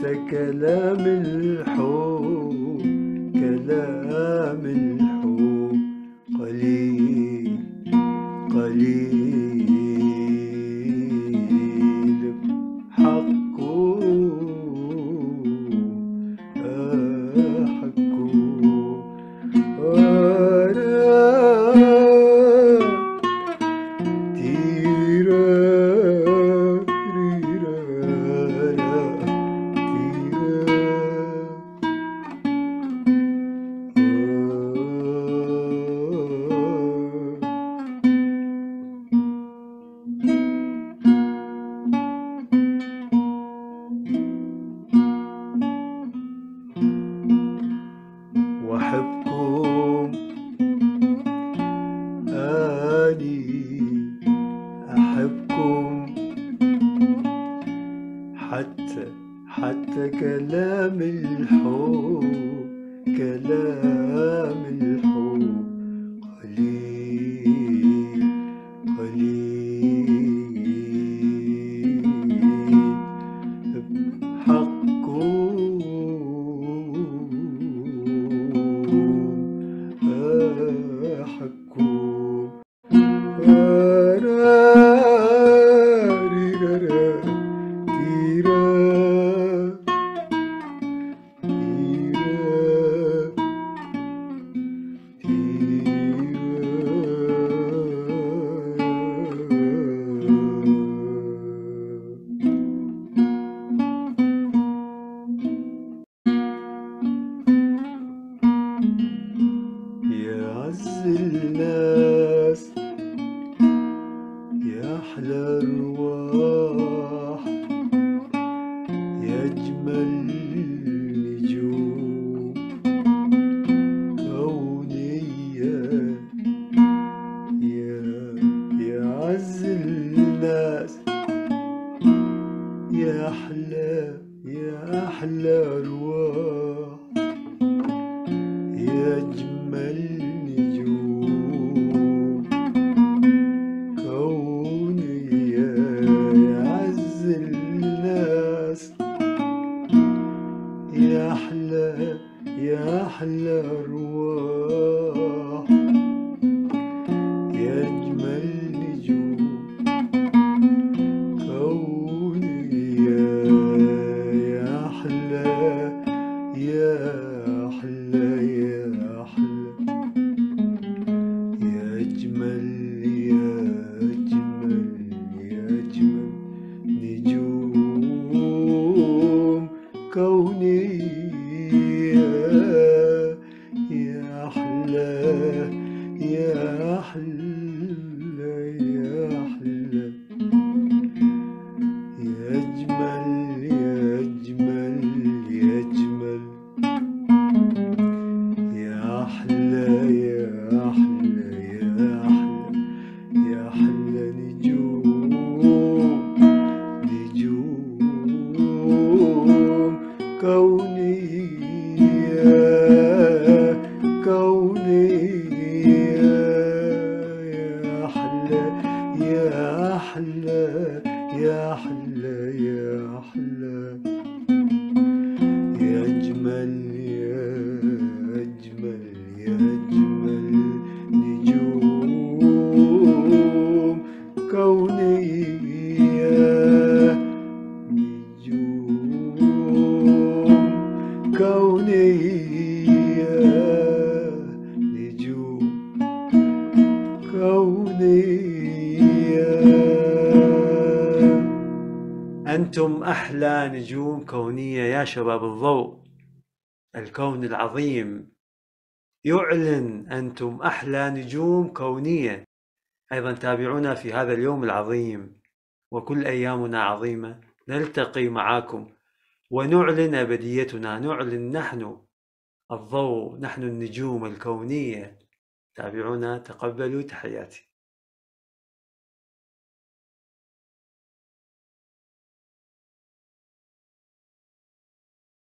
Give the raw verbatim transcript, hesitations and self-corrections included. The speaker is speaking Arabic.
كلام الحب كلام الحب قليل قليل حقه آه حقه وأحبكم أني أحبكم حتى حتى كلام الحب كلام الحب قليل قليل حقه حقه يا عز الناس يا أحلى أرواح يا أجمل نجوم كونية يا يا عز الناس يا أحلى يا أحلى أرواح يا أجمل نجوم كونية يا عز الناس يا أحلى يا أحلى أرواح يا أجمل نجوم كونية يا أحلى يا أحلى يا أحلى يا أجمل يا أجمل يا أجمل نجوم كونية يا أحلى يا أحلى يا أحلى يا أجمل يا أجمل يا أجمل يا أحلى يا أحلى يا أحلى يا أحلى نجوم نجوم كونية كونية يا أحلى يا أحلى يا أحلى يا أحلى يا أجمل يا أجمل يا أجمل نجوم كونية نجوم كونية نجوم كونية أنتم أحلى نجوم كونية يا شباب الضوء. الكون العظيم يعلن أنتم أحلى نجوم كونية. أيضا تابعونا في هذا اليوم العظيم، وكل أيامنا عظيمة. نلتقي معاكم ونعلن أبديتنا، نعلن نحن الضوء، نحن النجوم الكونية. تابعونا، تقبلوا تحياتي.